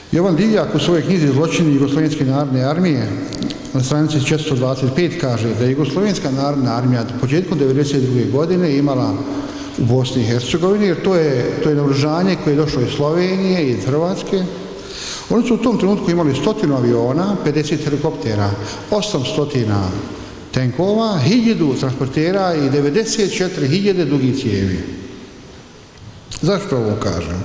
Jovan Divjak u svojoj knjizi Zločini Jugoslovenske narodne armije na stranici 425 kaže da je Jugoslovenska narodna armija početkom 1992. godine imala u Bosni i Hercegovini, jer to je naoružanje koje je došlo iz Slovenije i iz Hrvatske. Oni su u tom trenutku imali 100 aviona, 50 helikoptera, 800 tenkova, 1000 transportera i 94.000 dugih cijevi. Zašto ovo kažem?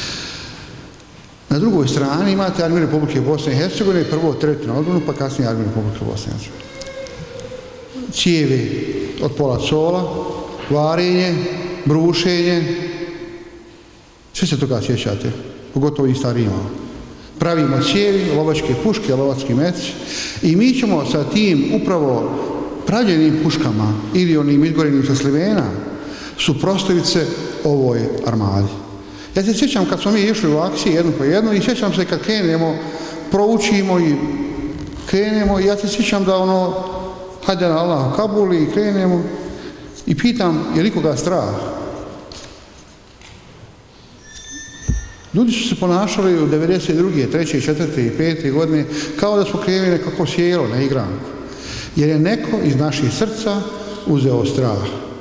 Na drugoj strani imate Armiju Republike Bosne i Hercegovine, prvo teritorijalnu odbranu, pa kasnije Armiju Republike Bosne i Hercegovine. Cijevi od pola cola, varenje, brušenje, sve se toga sjećate, pogotovo i starima. Pravimo cijevi, lovačke puške, lovački mec i mi ćemo sa tim upravo pravljenim puškama ili onim izgorenim sa Slivena suprotstaviti se ovoj armadi. Ja se sjećam kad smo mi išli u akciji jednu po jednu i sjećam se kad krenemo, proučimo i krenemo i ja se sjećam da ono, hajde na Allah u Kabuli i krenemo i pitam je li koga strah? Ljudi su se ponašali u 92., 3., 4. i 5. godine kao da smo krenuli nekako sjelo na igranku. Jer je neko iz naših srca uzeo strah.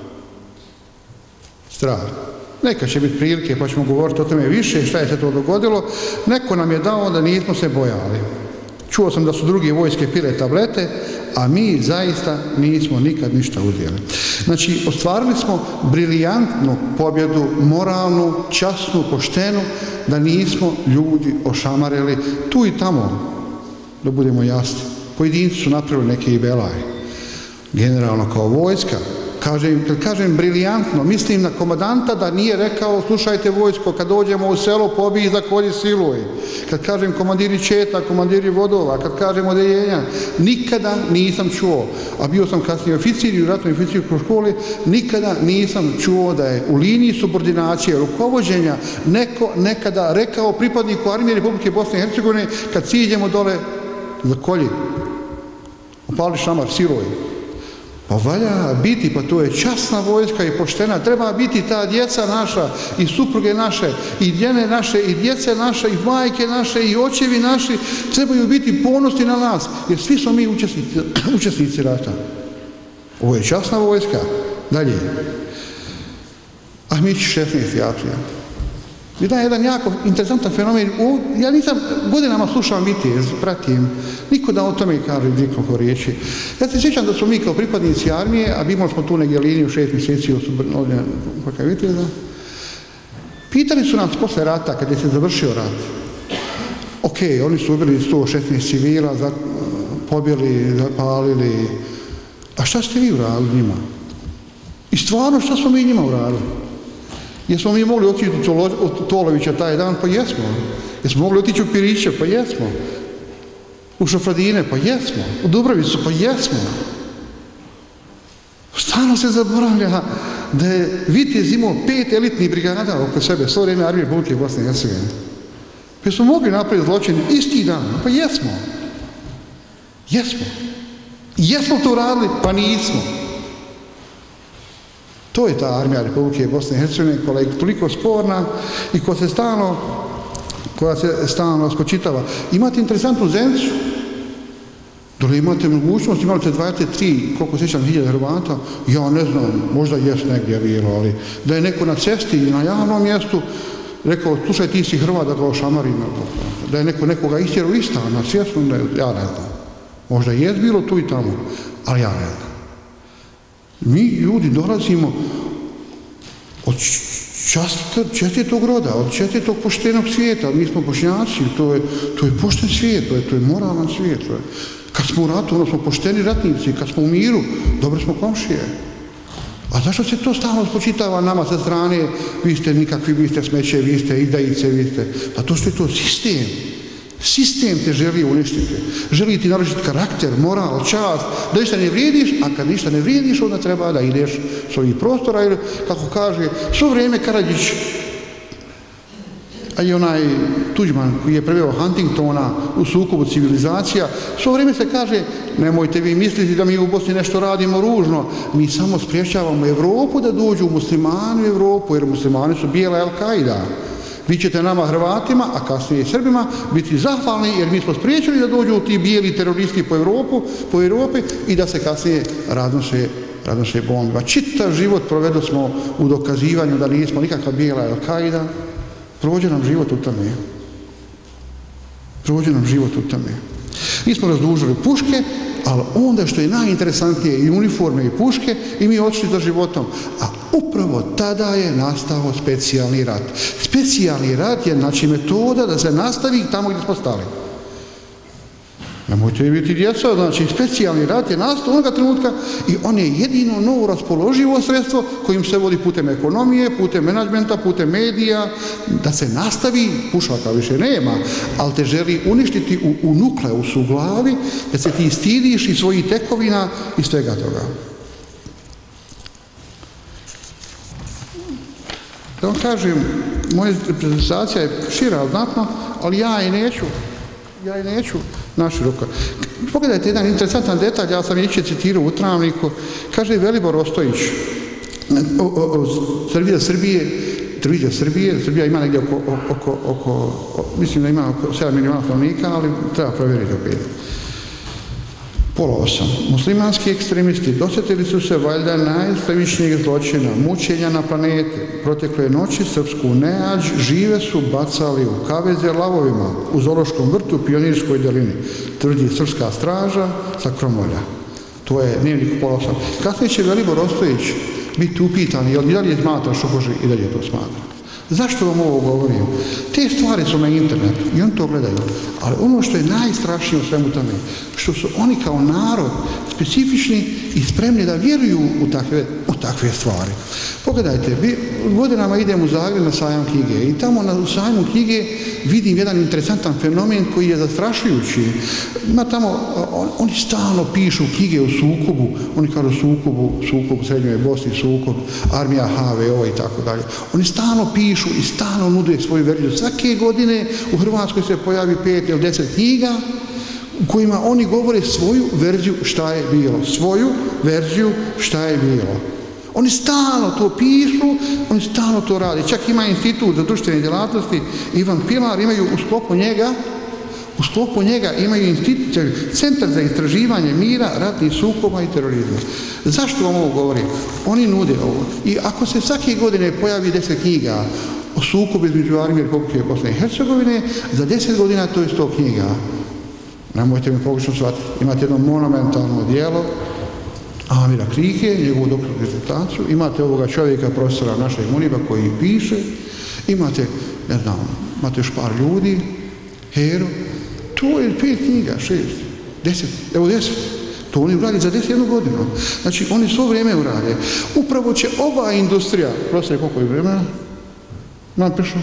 Strah. Neka će biti prilike pa ćemo govoriti o tome više šta je se to dogodilo. Neko nam je dao da nismo se bojali. Čuo sam da su druge vojske pile tablete, a mi zaista nismo nikad ništa uzeli. Znači, ostvarili smo briljantnu pobjedu, moralnu, časnu, poštenu, da nismo ljudi ošamarili tu i tamo, da budemo jasni. Pojedinci su napravili neke i belaje. Generalno kao vojska, kad kažem briljantno, mislim na komandanta da nije rekao slušajte vojsko, kad dođemo u selo pobij, zakolji, siluj. Kad kažem komandiri četa, komandiri vodova, kad kažem odeljenja, nikada nisam čuo, a bio sam kasnije oficir i u ratnoj oficirskoj školi, nikada nisam čuo da je u liniji subordinacije, rukovođenja, neko nekada rekao pripadniku Armije Republike Bosne i Hercegovine, kad siđemo dole, zakolji, upali šamar, siluj. Pa valja biti, pa to je časna vojska i poštena, treba biti ta djeca naša i supruge naše i žene naše i djece naše i majke naše i očevi naši, trebaju biti ponosni na nas, jer svi smo mi učesnici rata. Ovo je časna vojska. Dalje. Ahmić 16. aprila. Vidim jedan jako interesantan fenomen. Ja nisam godinama slušao Vitez, pratim. Niko da o tome kaže nekoliko riječi. Ja se sjećam da smo mi kao pripadnici armije, a imali smo tu negdje liniju 6 mjeseci ovdje kod Viteza, pitali su nas posle rata, kad je se završio rat. Ok, oni su ubili 116 civila, pobjeli, zapalili. A šta ste vi uradili njima? I stvarno, šta smo mi njima uradili? Jesmo mi mogli otići u Tolovića taj dan? Pa jesmo. Jesmo mogli otići u Piriće? Pa jesmo. U Šafradine? Pa jesmo. U Dubravicu? Pa jesmo. Stalno se zaboravlja da je Vitez imao 5 elitnih brigada oko sebe, svo vrijeme Armije Republike Bosne i Hercegovine. Pa smo mogli napraviti zločin isti dan? Pa jesmo. Jesmo. Jesmo to uradili? Pa nismo. To je ta Armija Republike Bosne i Hercegovine koja je toliko sporna i koja se stalno spočitava. Imate interesantnu Zenicu, dole imate mogućnost, imate 23, koliko sjećam, 1000 Hrvata, ja ne znam, možda jest negdje bilo, ali da je neko na cesti ili na javnom mjestu rekao, slušaj, ti si Hrvat, da ga ošamari, da je neko nekoga istjerao iz stana, svjesno, ja ne znam. Možda je bilo tu i tamo, ali ja ne znam. Mi ljudi dolazimo od čestitog roda, od čestitog poštenog svijeta, mi smo Bošnjaci, to je pošten svijet, to je moralan svijet. Kad smo u ratu, onda smo pošteni ratnici, kad smo u miru, dobro smo komšije. A zašto se to stalno spočitava nama sa strane, vi ste nikakvi, vi ste smeće, vi ste idajice, vi ste... A to što je to sistem. Sistem te želi uništiti. Želi ti narušiti karakter, moral, čast, da ništa ne vrijediš, a kad ništa ne vrijediš, onda treba da ideš s ovih prostora, jer, kako kaže, svo vrijeme Karadžić, a i onaj Tuđman koji je preveo Huntingtona u sukobu civilizacija, svo vrijeme se kaže, nemojte vi misliti da mi u Bosni nešto radimo ružno, mi samo spriječavamo Evropu da dođu muslimani u Evropu, jer muslimani su bijela Al-Qaida. Vi ćete nama Hrvatima, a kasnije i Srbima, biti zahvalni jer mi smo spriječili da dođu ti bijeli teroristi po Europi i da se kasnije raznose bombima. Čitav život provedu smo u dokazivanju da nismo nikakva bijela Al-Qaida. Prođe nam život u tome. Prođe nam život u tome. Mi smo razdužili puške, ali onda što je najinteresantnije i uniforme i puške i mi otišli za životom. A upravo tada je nastao specijalni rat. Specijalni rat je znači metoda da se nastavi tamo gdje smo stali. Nemojte biti djeca, znači specijalni rat je nastao onoga trenutka i on je jedino novo raspoloživo sredstvo kojim se vodi putem ekonomije, putem menadžmenta, putem medija, da se nastavi, pušaka više nema, ali te želi uništiti u nukleusu u glavi, da se ti stidiš i svojih tekovina i svega toga. Da vam kažem, moja prezentacija je šira znatno, ali ja i neću naširoko. Pogledajte jedan interesantan detalj, ja sam ići citirao u Travniku, kaže Velibor Ostojić, televizija Srbije, Srbija ima negdje oko mislim da ima oko 7 milijuna stanovnika, ali treba provjeriti opet. Pola 8. Muslimanski ekstremisti dosjetili su se valjda najstravičnijeg zločina, mučenja na planeti. Protekle noći srpsku neađ žive su bacali u kaveze lavovima u zoološkom vrtu u Pionirskoj dolini, tvrdi srpska straža sa Kromolja. To je dnevnik u pola 8. Kasnije će Velibor Ostojić biti upitan, jel i dalje smatra što Bože i dalje to smatra. Zašto vam ovo govorim? Te stvari su na internetu i oni to gledaju. Ali ono što je najstrašnije u svemu tome, što su oni kao narod specifični i spremni da vjeruju u takve stvari. Pogledajte, godinama idem u Zagreb na sajam knjige i tamo na sajmu knjige vidim jedan interesantan fenomen koji je zastrašujući. Ima tamo, oni stalno pišu knjige o sukobu, oni kažu sukob u Srednjoj Bosni, sukob, armija HVO i tako dalje. Oni stalno pišu i stalno nude svoju verziju. Svake godine u Hrvatskoj se pojavi 5 ili 10 knjiga u kojima oni govore svoju verziju šta je bilo. Svoju verziju šta je bilo. Oni stalno to pišu, oni stalno to rade. Čak ima institut za društvene djelatnosti, Ivan Pilar, imaju u sklopu njega imaju centar za istraživanje mira, ratnih sukoba i terorizma. Zašto vam ovo govorim? Oni nude ovo. I ako se svake godine pojavi 10 knjiga o sukobu između Armije Republike Bosne i Hercegovine, za 10 godina to je 100 knjiga. Nemojte mi pogrešno shvatiti. Imate jedno monumentalno djelo Amira Krike, njegovu doktorsku disertaciju, imate ovoga čovjeka, profesora našeg Muniba koji piše, imate, ne znam, imate još par ljudi, Hero, to je 5 knjiga, 6, 10, evo 10. To oni uradi za 10 godinu. Znači, oni svo vrijeme urade. Upravo će ova industrija, profesor, koliko je vremena? Napišu.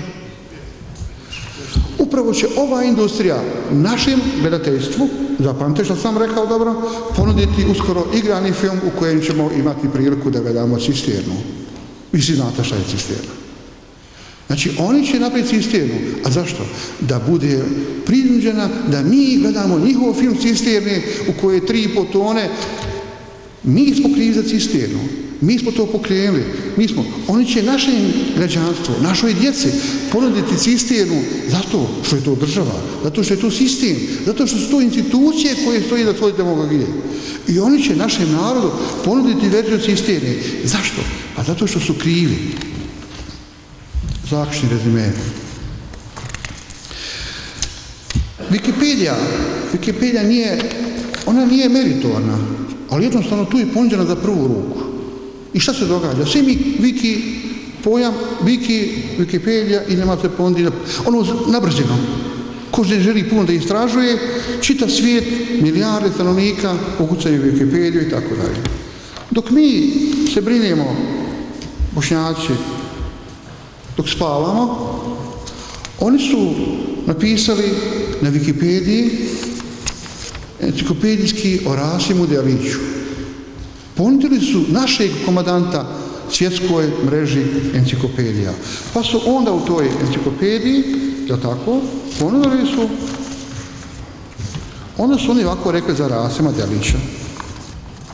Upravo će ova industrija našem gledateljstvu, zapamtite što sam rekao dobro, ponuditi uskoro igrani film u kojem ćemo imati priliku da gledamo cisternu. Vi svi znate šta je cisterna. Znači, oni će napraviti cisternu. A zašto? Da bude prinuđena da mi gledamo njihov film cisterne u kojoj je 3,5 tone. Mi smo krivi za cisternu. Mi smo to pokrenuli. Oni će našem građanstvu, našoj djeci ponuditi cisternu zato što je to država, zato što je to sistem, zato što su to institucije koje stoji za svoje demagogije. I oni će našem narodu ponuditi verziju cisterne. Zašto? Pa zato što su krivi. Zaključni rezime. Wikipedija nije meritorna, ali jednostavno tu je ponuđena za prvu ruku. I šta se događa? Svi mi pojam Wikipedija i nemate ponuđenja, na brzinu. Ko ne želi puno da istražuje, čitav svijet, milijarde stanovnika ukucaju Wikipediju i tako dalje. Dok mi se brinemo, Bošnjaci, dok spavamo, oni su napisali na Wikipediji enciklopedijski o Rasimu Deliću. Ponudili su našeg komadanta svjetskoj mreži enciklopedija. Pa su onda u toj enciklopediji, da tako, ponudili su, onda su oni ovako rekli za Rasima Delića.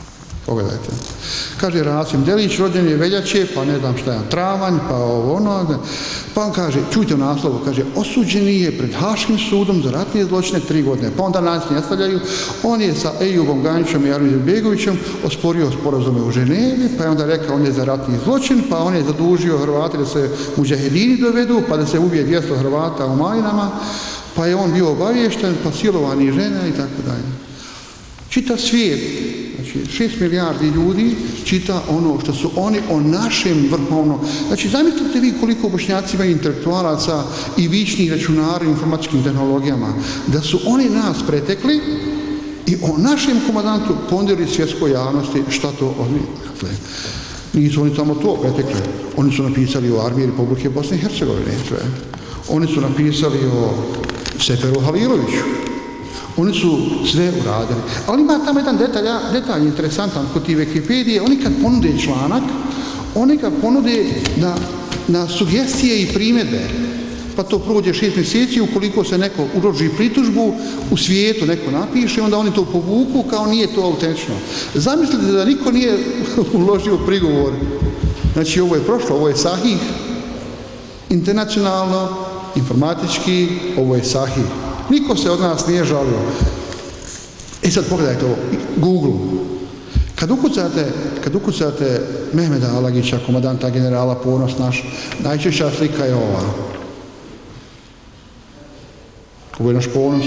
Pogledajte. Kaže Rasim Delić, rođen je veljače, pa ne znam šta je, travanj, pa ovo ono. Pa on kaže, čujte u naslovu, kaže, osuđeni je pred Haškim sudom za ratne zločine 3 godine. Pa onda nas nastavljaju, on je sa Ejubom Ganićem i Arviđem Begovićem osporio sporazume u Ženevi, pa je onda rekao on je za ratni zločin, pa on je zadužio Hrvate da se muđahedini dovedu, pa da se ubije 200 Hrvata u Majinama, pa je on bio obaviješten, pa silovani žena i tako dalje. Čita svijet, znači 6 milijardi ljudi čita ono što su oni o našem vrhovnom. Znači zamislite vi koliko Bošnjaci imaju intelektualaca i vičnih računara u informatičkim tehnologijama, da su oni nas pretekli i o našem komandantu ponudili svjetskoj javnosti šta to oni. Dakle, nisu oni samo to pretekli, oni su napisali o armiji Republike Bosne i Hercegovine, oni su napisali o Seferu Haliloviću. Oni su sve uradili. Ali ima tamo jedan detalj interesantan kod ti Wikipedije. Oni kad ponude članak, oni ga ponude na sugestije i primjedbe. Pa to prođe 6 mjeseci, ukoliko se neko uloži pritužbu, u svijetu neko napiše, onda oni to povuku kao nije to autentično. Zamislite da niko nije uložio prigovor. Znači ovo je prošlo, ovo je sahih, internacionalno, informatički, ovo je sahih. Niko se od nas nije žalio. I sad pogledajte ovo, Google. Kad ukucate Mehmeda Alagića, komandanta generala Ponos naš, najčešća slika je ova. Ovo je naš ponos.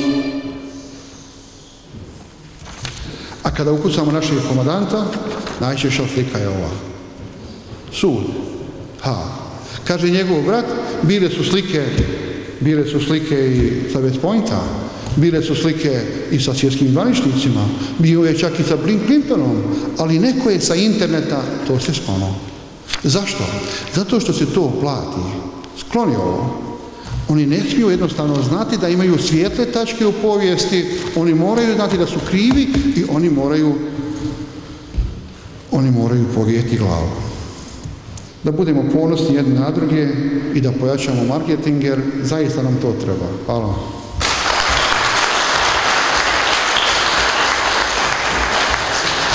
A kada ukucamo našeg komandanta, najčešća slika je ova. Sud. Kaže njegov brat, bile su slike i sa West Pointa, bile su slike i sa svjetskim zvaničnicima, bio je čak i sa Bill Clintonom, ali neko je sa interneta to sve spano. Zašto? Zato što se to plati. Skloni ovo. Oni ne smiju jednostavno znati da imaju svijetle tačke u povijesti, oni moraju znati da su krivi i oni moraju povijeti glavu. Da budemo ponosni jedni na druge i da pojačamo marketing, jer zaista nam to treba. Hvala.